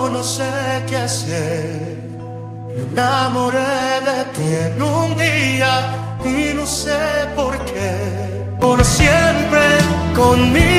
no sé qué hacer. Me enamoré de ti en un día y no sé por qué. Por siempre conmigo.